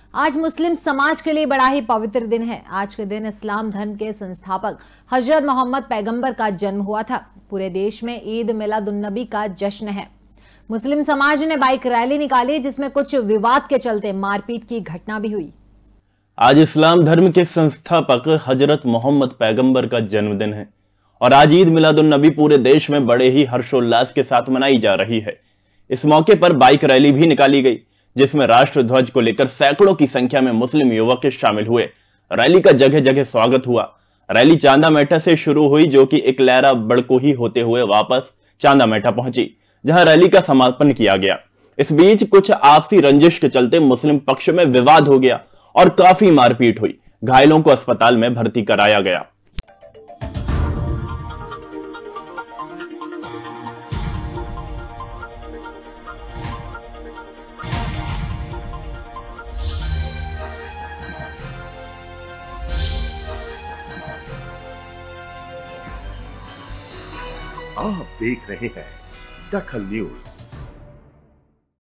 आज मुस्लिम समाज के लिए बड़ा ही पवित्र दिन है। आज के दिन इस्लाम धर्म के संस्थापक हजरत मोहम्मद पैगंबर का जन्म हुआ था। पूरे देश में ईद मिलादुन्नबी का जश्न है। मुस्लिम समाज ने बाइक रैली निकाली जिसमें कुछ विवाद के चलते मारपीट की घटना भी हुई। आज इस्लाम धर्म के संस्थापक हजरत मोहम्मद पैगंबर का जन्मदिन है और आज ईद मिलादुन्नबी पूरे देश में बड़े ही हर्षोल्लास के साथ मनाई जा रही है। इस मौके पर बाइक रैली भी निकाली गई जिसमें राष्ट्र ध्वज को लेकर सैकड़ों की संख्या में मुस्लिम युवक शामिल हुए। रैली का जगह जगह स्वागत हुआ। रैली चांदामेटा से शुरू हुई जो कि इकलेरा बड़कोही होते हुए वापस चांदामेटा पहुंची जहां रैली का समापन किया गया। इस बीच कुछ आपसी रंजिश के चलते मुस्लिम पक्ष में विवाद हो गया और काफी मारपीट हुई। घायलों को अस्पताल में भर्ती कराया गया। आप देख रहे हैं दखल न्यूज।